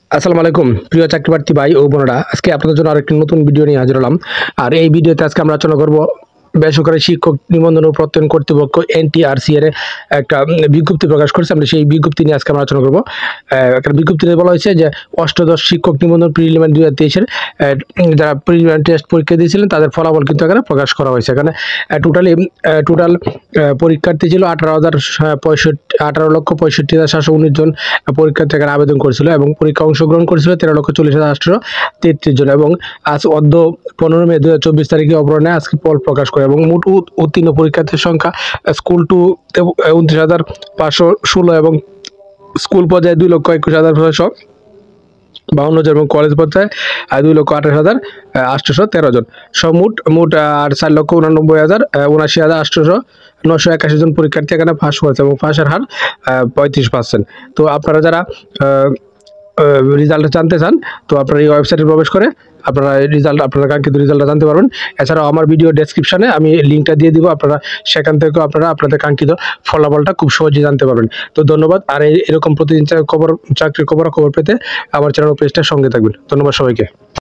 আসসালামু আলাইকুম প্রিয় চাকরিপ্রার্থী ভাই ও বোনেরা, আজকে আপনাদের জন্য আরেকটি নতুন ভিডিও নিয়ে হাজির হলাম। আর এই ভিডিওতে আজকে আমরা আলোচনা করব বেসরকারি শিক্ষক নিবন্ধন ও প্রত্যয়ন কর্তৃপক্ষ এনটিআরসি এর একটা বিজ্ঞপ্তি প্রকাশ করেছে। আমরা সেই বিজ্ঞপ্তি নিয়ে আজকে আমরা আলোচনা করব। একটা বিজ্ঞপ্তিতে বলা হয়েছে যে অষ্টাদশ শিক্ষক নিবন্ধন প্রিলিমিনারি 2023-এর যারা প্রিলিমিনারি টেস্ট পরীক্ষা দিয়েছিলেন তাদের ফলাফল কিন্তু এখানে প্রকাশ করা হয়েছে। এখানে টোটাল পরীক্ষার্থী ছিল 18,65,719 জন পরীক্ষার্থী এখানে আবেদন করেছিল এবং পরীক্ষা অংশগ্রহণ করেছিল 13,40,833 জন। এবং আজ 15 মে 2024 তারিখে অপরাহ্নে আজকে ফল প্রকাশ করে এবং মোট উত্তীর্ণ পরীক্ষার্থীর সংখ্যা স্কুল 2 29,516 এবং স্কুল পর্যায়ে 2,21,652 জন এবং কলেজ পর্যায়ে 2,28,813 জন। সব মোট আর 4,89,79,881 জন পরীক্ষার্থী এখানে পাস করেছে এবং পাশের হার 35%। তো আপনারা যারা রেজাল্ট জানতে চান তো আপনারা এই ওয়েবসাইটে প্রবেশ করে আপনারা আপনারা কাঙ্ক্ষিত রেজাল্টটা জানতে পারবেন। এছাড়াও আমার ভিডিও ডেসক্রিপশনে আমি লিঙ্কটা দিয়ে দিব, আপনারা সেখান থেকেও আপনারা আপনাদের কাঙ্ক্ষিত ফলাফলটা খুব সহজেই জানতে পারবেন। তো ধন্যবাদ। আর এরকম প্রতিদিন চাকরির খবর পেতে আমার চ্যানেল পেজটার সঙ্গে থাকবেন। ধন্যবাদ সবাইকে।